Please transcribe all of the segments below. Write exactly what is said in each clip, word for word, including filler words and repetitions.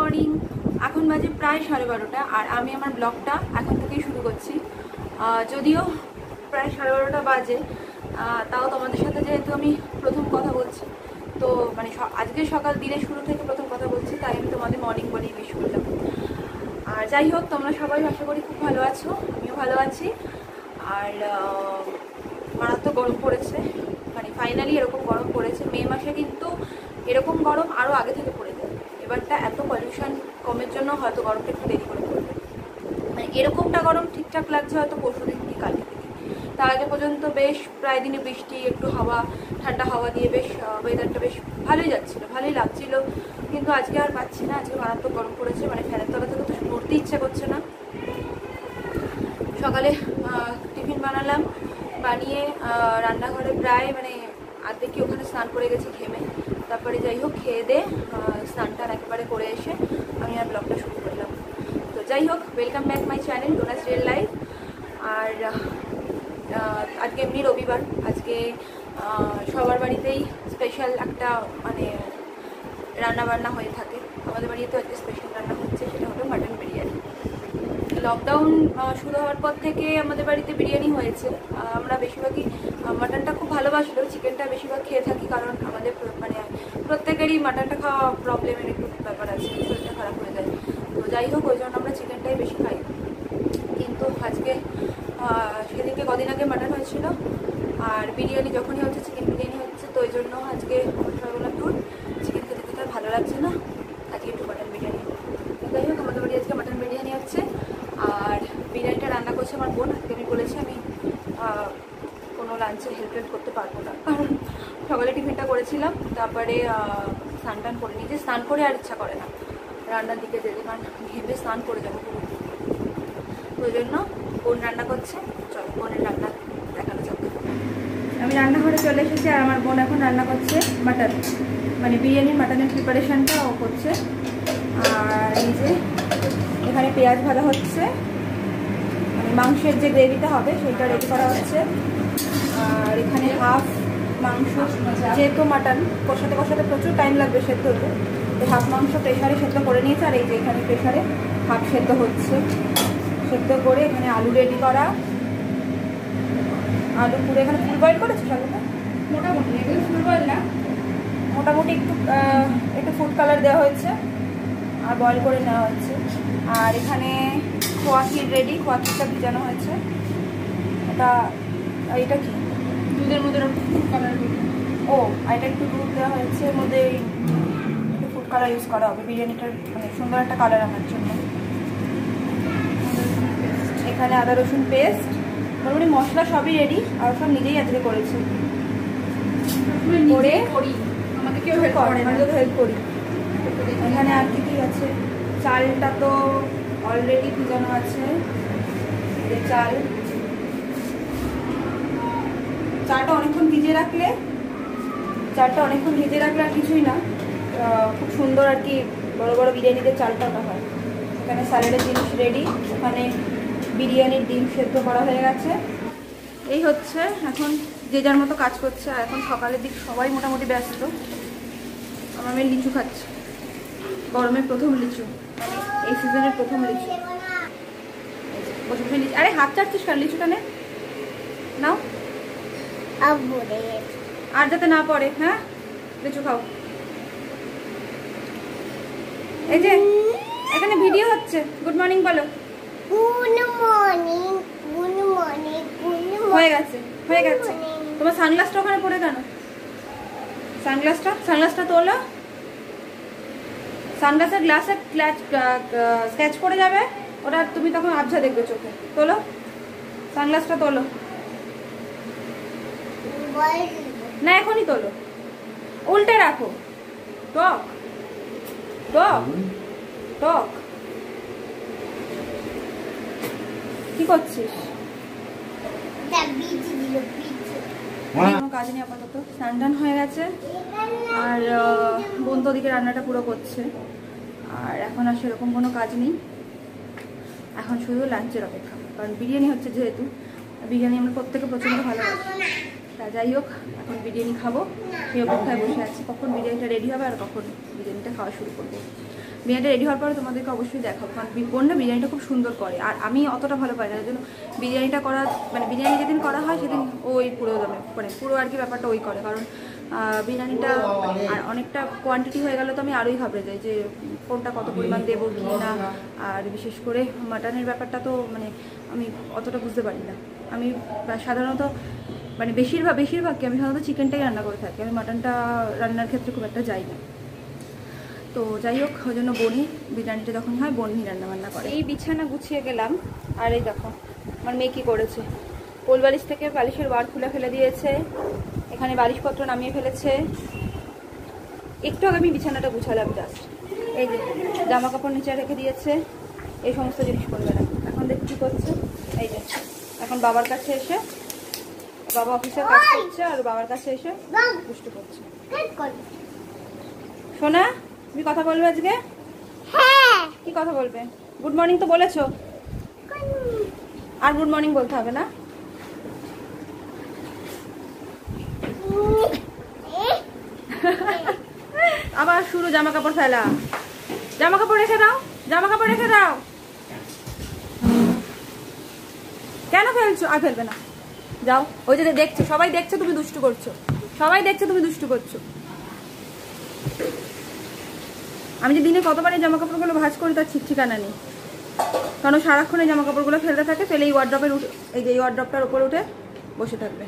Morning. এখন বাজে প্রায় সাড়ে বারোটা আর আমি আমার ব্লগটা এখন থেকেই শুরু করছি। যদিও প্রায় সাড়ে বারোটা বাজে, তাও তোমাদের সাথে যেহেতু আমি প্রথম কথা বলছি, তো মানে আজকে সকাল দিনের শুরু থেকে প্রথম কথা বলছি, তাই আমি তোমাদের মর্নিং বলেই উইশ করলাম। আর যাই হোক, তোমরা সবাই আশা করি খুব ভালো আছো, আমিও ভালো আছি। আর মারাত্মক গরম পড়েছে, মানে ফাইনালি এরকম গরম পড়েছে। মে মাসে কিন্তু এরকম গরম আরও আগে থেকে পড়ে যায়। এবারটা এত পলিউশন কমের জন্য হয়তো গরমটা একটু দেরি করে পড়বে। মানে এরকমটা গরম ঠিকঠাক লাগছে হয়তো পরশু দিন কি কালকে থেকে। তার আগে পর্যন্ত বেশ প্রায় দিনে বৃষ্টি, একটু হাওয়া, ঠান্ডা হাওয়া দিয়ে বেশ ওয়েদারটা বেশ ভালোই যাচ্ছিলো, ভালোই লাগছিল। কিন্তু আজকে আর পাচ্ছি না, আজকে মারাত্মক গরম পড়েছে। মানে ফ্যানের তলা থেকে তো নড়তে ইচ্ছে করছে না। সকালে টিফিন বানালাম, বানিয়ে রান্নাঘরে প্রায় মানে আর্ধেক কি ওখানে স্নান করে গেছি ঘেমে। তারপরে যাই হোক খেয়ে দে স্নান টান একেবারে করে এসে আমি আর ব্লগটা শুরু করলাম। তো যাই হোক, ওয়েলকাম ব্যাক মাই চ্যানেল ডোনাস রিয়েল লাইফ। আর আজকে এমনি রবিবার, আজকে সবার বাড়িতেই স্পেশাল একটা মানে রান্না বান্না হয়ে থাকে। আমাদের বাড়িতে আজকে স্পেশাল রান্না হচ্ছে, সেটা হলো মাটন বিরিয়ানি। লকডাউন শুরু হওয়ার পর থেকে আমাদের বাড়িতে বিরিয়ানি হয়েছে। আমরা বেশিরভাগই মাটনটা খুব ভালোবাসলেও চিকেনটা বেশিরভাগ খেয়ে থাকি, কারণ আমাদের মানে প্রত্যেকেরই মাটনটা খাওয়া প্রবলেমের একটু ব্যাপার আছে, শরীরটা খারাপ হয়ে যায়। তো যাই হোক, ওই জন্য আমরা চিকেনটাই বেশি খাই। কিন্তু আজকে সেদিনকে কদিন আগে মাটন হয়েছিল, আর বিরিয়ানি যখনই হচ্ছে চিকেন বিরিয়ানি হচ্ছে, তো ওই জন্য আজকে সবাই বললাম দূর চিকেন খেতে খেতে আর ভালো লাগছে না, আজকে একটু মাটন বিরিয়ানি। যাই হোক, আমাদের বাড়ি আজকে মাটন বিরিয়ানি হচ্ছে। আর বিরিয়ানিটা রান্না করছে আমার বোন। আজকে আমি বলেছি আমি কোনো লাঞ্চে হেল্প হেল্প করতে পারবো না, কারণ সকালে টিফিনটা করেছিলাম, তারপরে স্নান টান করে নিয়েছি। স্নান করে আর ইচ্ছা করে না রান্নার দিকে যেতে, কারণ ঘেমে স্নান করে যাবো পুরো। ওই জন্য বোন রান্না করছে, চলো বোনের রান্না দেখানো যাবে। আমি রান্নাঘরে চলে এসেছি আর আমার বোন এখন রান্না করছে মাটন, মানে বিরিয়ানির মাটনের প্রিপারেশানটা ও করছে। আর এই যে এখানে পেঁয়াজ ভাজা হচ্ছে, মানে মাংসের যে গ্রেভিটা হবে সেটা রেডি করা হচ্ছে। আর এখানে হাফ মাংস, যেহেতু মাটন কষাতে কষাতে প্রচুর টাইম লাগবে সেদ্ধ হতে, তো হাফ মাংস প্রেশারে সেদ্ধ করে নিয়েছে। আর এই যে এখানে প্রেশারে হাফ সেদ্ধ হচ্ছে, সেদ্ধ করে এখানে আলু রেডি করা। আলু পুরো এখানে ফুল বয়েল করেছে সবটা, মোটামুটি এগুলো ফুল বয়েল না, মোটামুটি একটু একটু ফুড কালার দেওয়া হয়েছে আর বয়েল করে নেওয়া হয়েছে। আর এখানে খোয়া ক্ষীর রেডি, খোয়া ক্ষীরটা ভিজানো হয়েছে। এটা এটা কি দুধের মধ্যে ফুড কালার, ও এটা একটু দুধ দেওয়া হয়েছে, এর মধ্যে একটু ফুড কালার ইউজ করা হবে বিরিয়ানিটার মানে সুন্দর একটা কালার আনার জন্য। এখানে আদা রসুন পেস্ট, মোটামুটি মশলা সবই রেডি, আর সব নিজেই আজকে করেছি। করে করি, আমাকে কেউ হেল্প করে না, হেল্প করি। এখানে আর কি কি আছে, চালটা তো অলরেডি ভিজানো আছে। এই চাল চালটা অনেকক্ষণ ভিজে রাখলে চালটা অনেকক্ষণ ভিজে রাখলে আর কিছুই না, খুব সুন্দর আর কি বড় বড় বিরিয়ানিতে চালটা ওটা হয়। এখানে স্যালাডের জিনিস রেডি, ওখানে বিরিয়ানির ডিম সেদ্ধ করা হয়ে গেছে। এই হচ্ছে এখন যে যার মতো কাজ করছে। আর এখন সকালের দিক সবাই মোটামুটি ব্যস্ত। আমার মেয়ে লিচু খাচ্ছে, গরমের প্রথম লিচু, এই সিজনের প্রথম লিচু। বসে বসে লিচু, আরে হাত চাটছিস কার, লিচুটা নে নাও, আর যাতে না পড়ে। হ্যাঁ, লিচু খাও। এই যে এখানে ভিডিও হচ্ছে, গুড মর্নিং বলো। Good morning, good morning, good morning. হয়ে গেছে হয়ে গেছে তোমার সানগ্লাসটা ওখানে পড়ে কেন? সানগ্লাসটা সানগ্লাসটা তোলো, সানগ্লাসের গ্লাসে স্ক্র্যাচ পড়ে যাবে, ওটা তুমি তখন আবঝা দেখবে চোখে। তোলো সানগ্লাসটা, তোলো না, এখনই তোলো, উল্টে রাখো। টক টক টক কি করছিস? কোনো কাজ নেই আপাতত, স্নান টান হয়ে গেছে। আর বোন তো ওদিকে রান্নাটা পুরো করছে। আর এখন আর সেরকম কোনো কাজ নেই, এখন শুধু লাঞ্চের অপেক্ষা, কারণ বিরিয়ানি হচ্ছে যেহেতু, বিরিয়ানি আমরা প্রত্যেকে প্রচণ্ড ভালোবাসি। তা যাই হোক, এখন বিরিয়ানি খাবো সেই অপেক্ষায় বসে আছি, কখন বিরিয়ানিটা রেডি হবে আর কখন বিরিয়ানিটা খাওয়া শুরু করবো। বিরিয়ানিটা রেডি হওয়ার পরে তোমাদেরকে অবশ্যই দেখাবো, কারণ বোনটা বিরিয়ানিটা খুব সুন্দর করে, আর আমি অতটা ভালো পাই না, তার জন্য বিরিয়ানিটা করা মানে বিরিয়ানি যেদিন করা হয় সেদিন ওই পুরো দামে মানে পুরো আর কি ব্যাপারটা ওই করে, কারণ বিরিয়ানিটা আর অনেকটা কোয়ান্টিটি হয়ে গেলে তো আমি আরোই ঘাবড়ে যাই যে কোনটা কত পরিমাণ দেবো কি না। আর বিশেষ করে মাটনের ব্যাপারটা তো মানে আমি অতটা বুঝতে পারি না। আমি সাধারণত মানে বেশিরভাগ বেশিরভাগকে আমি সাধারণত চিকেনটাই রান্না করে থাকি, আমি মাটনটা রান্নার ক্ষেত্রে খুব একটা যাই না। তো যাই হোক, ওই জন্য বোনই বিরিয়ানিটা যখন হয় বোনই রান্না বান্না করে। এই বিছানা গুছিয়ে গেলাম, আর এই দেখো আমার মেয়ে কী করেছে, কোল বালিশ থেকে বালিশের বার খুলে ফেলে দিয়েছে, এখানে বালিশপত্র নামিয়ে ফেলেছে। একটু আগে আমি বিছানাটা গুছালাম জাস্ট, এই যে জামা কাপড় নিচে রেখে দিয়েছে, এই সমস্ত জিনিস করবে না। এখন দেখি কী করছে, এই যে এখন বাবার কাছে এসে বাবা অফিসের কাজ করছে আর বাবার কাছে এসে দুষ্টু করছে। সোনা তুমি কথা বলবে আজকে? হ্যাঁ। কি কথা বলবে? গুড মর্নিং তো বলেছো, আর গুড মর্নিং বলতে হবে না? আবার শুরু জামা কাপড় ফেলা, জামা কাপড় রেখে দাও, জামা কাপড় রেখে দাও। কেন ফেলছো? আর ফেলবে না, যাও। ওই যে দেখছে, সবাই দেখছে তুমি দুষ্টু করছো, সবাই দেখছে তুমি দুষ্টু করছো। আমি যে দিনে কতবার এই জামা কাপড়গুলো ভাঁজ করি তার ঠিক ঠিকানা নেই, কারণ সারাক্ষণ এই জামা কাপড়গুলো ফেলতে থাকে, ফেলে এই ওয়ার্ড্রপের উঠে এই যে এই ওয়ার্ড্রপটার উপর উঠে বসে থাকবে।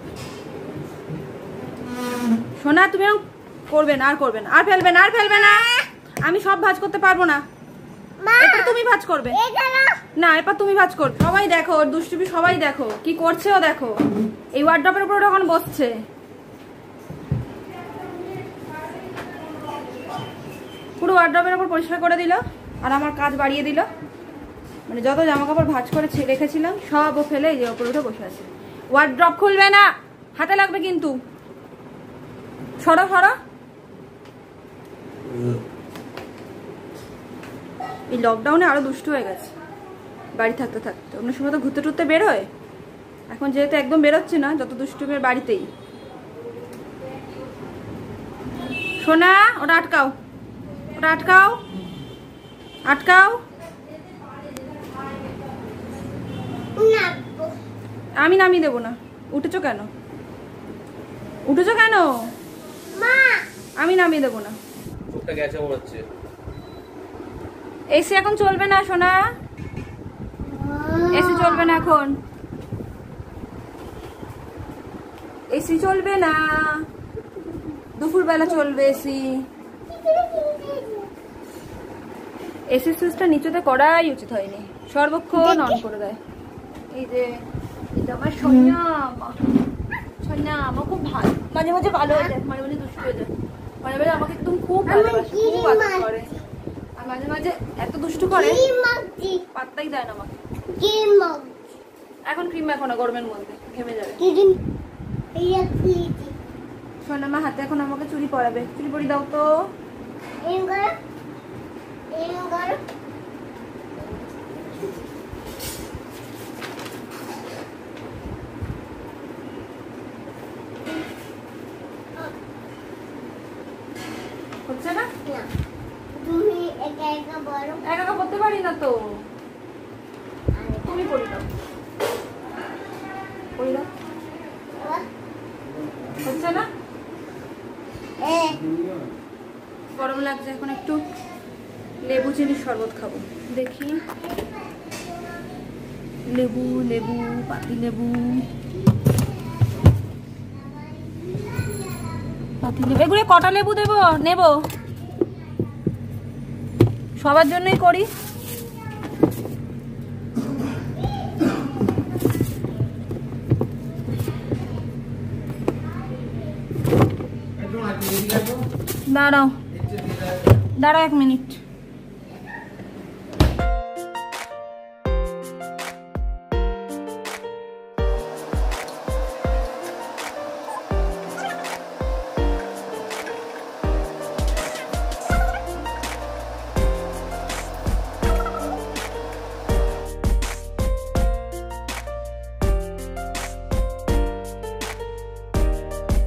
সোনা তুমি করবে না, আর করবে না, আর ফেলবে না, আর ফেলবে না। আমি সব ভাঁজ করতে পারবো না, এরপর তুমি ভাঁজ করবে না, এরপর তুমি ভাঁজ করবে। সবাই দেখো ওর দুষ্টুমি, সবাই দেখো কি করছে ও, দেখো এই ওয়ার্ড্রপের উপর এখন বসছে। পুরো ওয়ার্ড্রপের উপর পরিষ্কার করে দিল আর আমার কাজ বাড়িয়ে দিল, মানে যত জামা কাপড় ভাঁজ করে রেখেছিলাম সব ও ফেলে এই যে ওপরে উঠে বসে আছে। ওয়ার্ড্রপ খুলবে না, হাতে লাগবে কিন্তু, সরো সরো। এই লকডাউনে আরো দুষ্টু হয়ে গেছে, বাড়ি থাকতে থাকতে। অন্য সময় তো ঘুরতে টুরতে বেরোয়, এখন যেহেতু একদম বেরোচ্ছে না, যত দুষ্টু মেয়ের বাড়িতেই। সোনা ওটা আটকাও, ওটা আটকাও, আটকাও। আমি নামিয়ে দেবো না। উঠেছো কেন? উঠেছো কেন? আমি নামিয়ে দেবো না। এসি এখন চলবে না সোনা, এসি চলবে না এখন, এসি চলবে না, দুপুর বেলা চলবে এসি। এসি সুইচটা নিচেতে করাই উচিত হয়নি, সর্বক্ষণ অন করে দেয়। এই যে এটা আমার সোনা মা, সোনা আমার খুব ভালো, মাঝে মাঝে ভালো হয়ে যায়, মাঝে মাঝে দুষ্টু হয়ে যায়, মাঝে মাঝে আমাকে একদম খুব ভালোবাসে, খুব আদর করে, আর মাঝে মাঝে এত দুষ্টু করে পাত্তাই দেয় না আমাকে। এখন ক্রিম মাখো না, গরমের মধ্যে ঘেমে যাবে। সোনা মা হাতে এখন আমাকে চুড়ি পরাবে, চুড়ি পরি দাও তো। হচ্ছে না? তুমি একা একা বলো। একা একা পড়তে পারি না তো, তুমি পড়ি দাও, পড়ি দাও। হচ্ছে না? গরম লাগছে, এখন একটু লেবু চিনির শরবত খাবো। দেখি লেবু, লেবু পাতি লেবু, পাতি লেবু, এগুলো কটা লেবু দেবো? নেব, সবার জন্যই করি। দাঁড়াও দাঁড়াও এক মিনিট।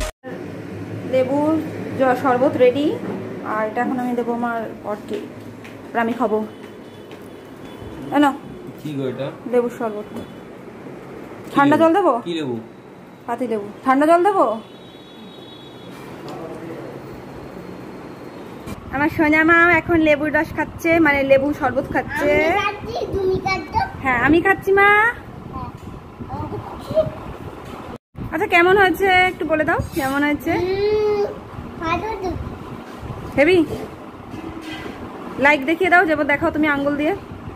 লেবুর শরবত রেডি, আর এটা এখন আমি দেবো আমার পটকে। তারপর আমি খাবো। জানো কি গো এটা? লেবুর শরবত। ঠান্ডা জল দেবো? কি লেবু? পাতি লেবু। ঠান্ডা জল দেবো? আমার সোনা মা এখন লেবুর রস খাচ্ছে, মানে লেবু শরবত খাচ্ছে। হ্যাঁ আমি খাচ্ছি মা। আচ্ছা কেমন হয়েছে একটু বলে দাও, কেমন হয়েছে? হেভি। লাইক দেখিয়ে দাও, যেমন দেখাও তুমি আঙ্গুল দিয়ে।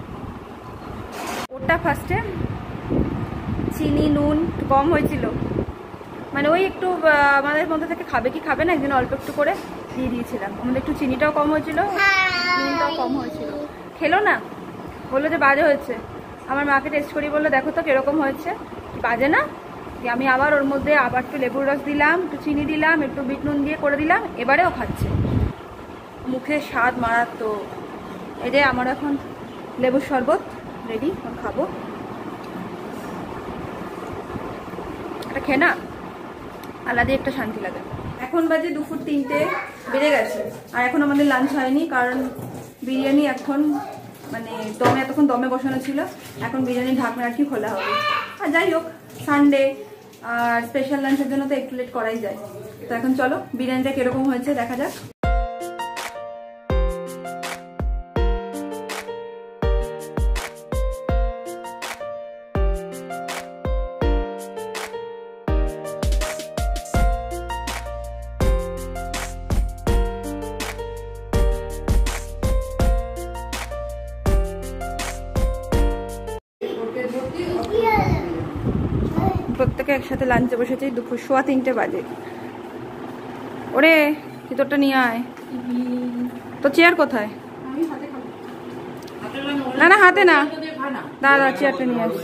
ওটা ফার্স্টে চিনি নুন কম হয়েছিল, মানে ওই একটু আমাদের মধ্যে থেকে খাবে কি খাবে না একদিন অল্প একটু করে দিয়ে দিয়েছিলাম। আমাদের একটু চিনিটাও কম হয়েছিল, নুনটাও কম হয়েছিল। খেলো না, বললো যে বাজে হয়েছে। আমার মাকে টেস্ট করি, বললো দেখো তো কিরকম হয়েছে, বাজে না? আমি আবার ওর মধ্যে আবার একটু লেবুর রস দিলাম, একটু চিনি দিলাম, একটু বিট নুন দিয়ে করে দিলাম, এবারেও খাচ্ছে। মুখে স্বাদ মারাত্মক। এই যে আমার এখন লেবুর শরবত রেডি, এখন খাবো। এটা খেয়ে না আলাদা একটা শান্তি লাগে। এখন বাজে দুপুর তিনটে বেজে গেছে, আর এখন আমাদের লাঞ্চ হয়নি, কারণ বিরিয়ানি এখন মানে দমে এতক্ষণ দমে বসানো ছিল, এখন বিরিয়ানির ঢাকনা আর কি খোলা হবে। আর যাই হোক সানডে আর স্পেশাল লাঞ্চের জন্য তো একটু লেট করাই যায়। তো এখন চলো বিরিয়ানিটা কিরকম হয়েছে দেখা যাক। প্রত্যেকে একসাথে লাঞ্চে বসেছি, দুপুর সোয়া তিনটে বাজে। ওরে কি তোরটা নিয়ে আয়, তো চেয়ার কোথায়? না না হাতে না, দাদা চেয়ারটা নিয়ে আসছি।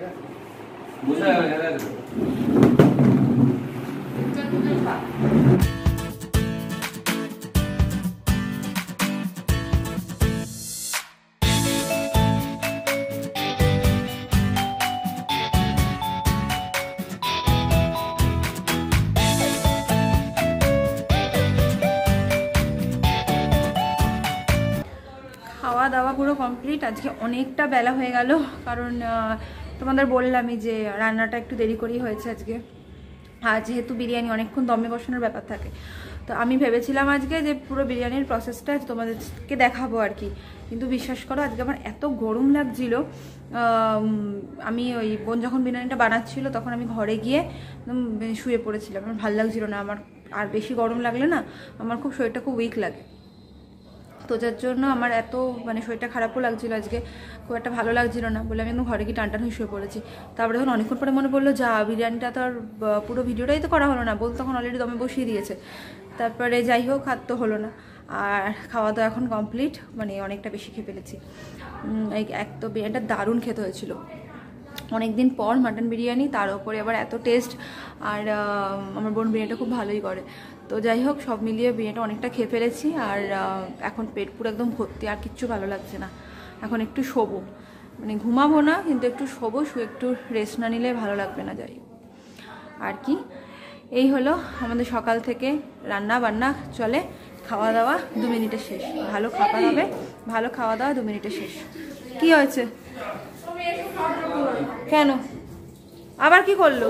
খাওয়া দাওয়া পুরো কমপ্লিট। আজকে অনেকটা বেলা হয়ে গেল, কারণ তোমাদের বললামই যে রান্নাটা একটু দেরি করেই হয়েছে আজকে। আর যেহেতু বিরিয়ানি অনেকক্ষণ দমে বসানোর ব্যাপার থাকে, তো আমি ভেবেছিলাম আজকে যে পুরো বিরিয়ানির প্রসেসটা তোমাদেরকে দেখাবো আর কি। কিন্তু বিশ্বাস করো আজকে আমার এত গরম লাগছিল, আমি ওই বোন যখন বিরিয়ানিটা বানাচ্ছিল তখন আমি ঘরে গিয়ে একদম শুয়ে পড়েছিলাম। আমার ভালো লাগছিল না, আমার আর বেশি গরম লাগলে না আমার খুব শরীরটা খুব উইক লাগে। তো যার জন্য আমার এত মানে শরীরটা খারাপও লাগছিল আজকে, খুব একটা ভালো লাগছিল না বলে আমি একদম ঘরে গিয়ে টান টান হয়ে শুয়ে পড়েছি। তারপরে যখন অনেকক্ষণ পরে মনে পড়লো যা বিরিয়ানিটা তো আর পুরো ভিডিওটাই তো করা হলো না, বলতে তখন অলরেডি দমে বসিয়ে দিয়েছে। তারপরে যাই হোক হাত তো হলো না, আর খাওয়া দাওয়া এখন কমপ্লিট, মানে অনেকটা বেশি খেয়ে ফেলেছি। এই এক তো বিরিয়ানিটা দারুণ খেতে হয়েছিল, অনেকদিন পর মাটন বিরিয়ানি, তার উপরে আবার এত টেস্ট। আর আমার বোন বিরিয়ানিটা খুব ভালোই করে। তো যাই হোক সব মিলিয়ে বিরিয়ানিটা অনেকটা খেয়ে ফেলেছি, আর এখন পেট পুরো একদম ভর্তি, আর কিচ্ছু ভালো লাগছে না। এখন একটু শোবো, মানে ঘুমাবো না কিন্তু একটু শোবো, শুয়ে একটু রেস্ট না নিলে ভালো লাগবে না। যাই আর কি, এই হলো আমাদের সকাল থেকে রান্না বান্না চলে, খাওয়া দাওয়া দু মিনিটে শেষ। ভালো খাবার হবে, ভালো খাওয়া দাওয়া দু মিনিটে শেষ। কি হয়েছে? কেন আবার কি করলো?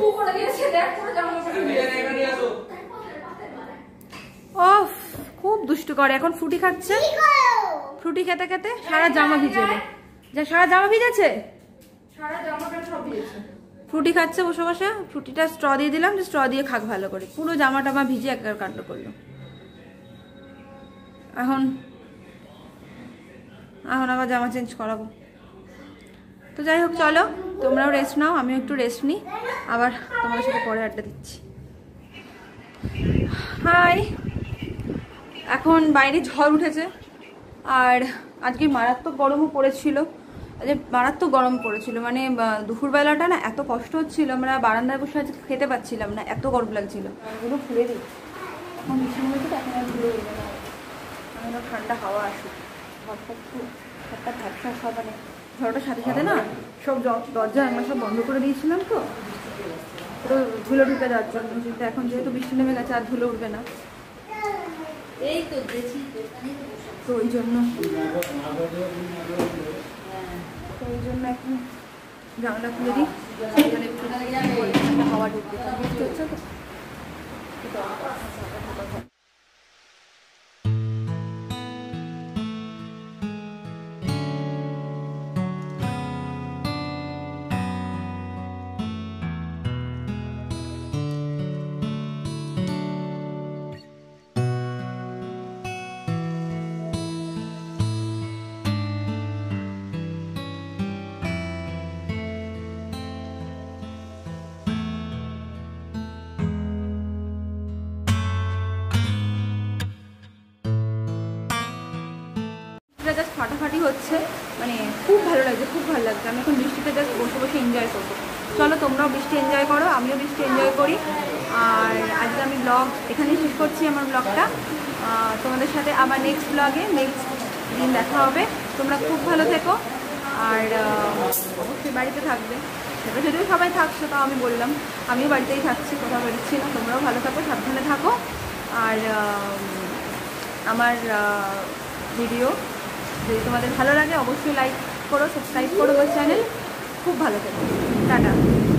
ও খুব দুষ্টু করে, এখন ফ্রুটি খাচ্ছে। ফ্রুটি খেতে খেতে সারা জামা ভিজে, যা সারা জামা ভিজেছে, ফ্রুটি খাচ্ছে বসে বসে। ফ্রুটিটা স্ট্র দিয়ে দিলাম যে স্ট্র দিয়ে খাক ভালো করে, পুরো জামা টামা ভিজে একবার কাণ্ড করলো। এখন এখন আবার জামা চেঞ্জ করাবো। তো যাই হোক চলো তোমরাও রেস্ট নাও, আমিও একটু রেস্ট নিই, আবার তোমাদের সাথে পরে আড্ডা দিচ্ছি। হাই, এখন বাইরে ঝড় উঠেছে, আর আজকে মারাত্মক গরমও পড়েছিল। আজকে মারাত্মক গরম পড়েছিল, মানে দুপুরবেলাটা না এত কষ্ট হচ্ছিল, আমরা বারান্দায় বসে আজকে খেতে পাচ্ছিলাম না, এত গরম লাগছিল। এগুলো ফুলে দিই এখন বৃষ্টি হয়েছে, এখন আর ধুলে দেবে না, এখন ঠান্ডা হাওয়া আসুক। ঘরটা একটু একটা ঝাপসা সব, মানে ঝড়টার সাথে সাথে না সব দরজা আমরা সব বন্ধ করে দিয়েছিলাম, তো পুরো ধুলো ঢুকে যাওয়ার জন্য। কিন্তু এখন যেহেতু বৃষ্টি নেমে গেছে আর ধুলো উঠবে না, এই তো তো ওই জন্য জানলা খুলে দিই, এখানে একটু ঠান্ডা হাওয়া ঢুকতে বুঝতে হচ্ছে তো। জাস্ট ফাটাফাটি হচ্ছে, মানে খুব ভালো লাগছে, খুব ভালো লাগছে। আমি এখন বৃষ্টিতে জাস্ট বসে বসে এনজয় করবো। চলো তোমরাও বৃষ্টি এনজয় করো, আমিও বৃষ্টি এনজয় করি। আর আজকে আমি ব্লগ এখানেই শেষ করছি, আমার ব্লগটা। তোমাদের সাথে আবার নেক্সট ব্লগে নেক্সট দিন দেখা হবে। তোমরা খুব ভালো থেকো, আর অবশ্যই বাড়িতে থাকবে। সেটা যদিও সবাই থাকছো, তাও আমি বললাম আমিও বাড়িতেই থাকছি, কোথাও বেরোচ্ছি না। তোমরাও ভালো থাকো, সাবধানে থাকো। আর আমার ভিডিও যদি তোমাদের ভালো লাগে অবশ্যই লাইক করো, সাবস্ক্রাইব করো আমার চ্যানেল। খুব ভালো থেকো, টাটা।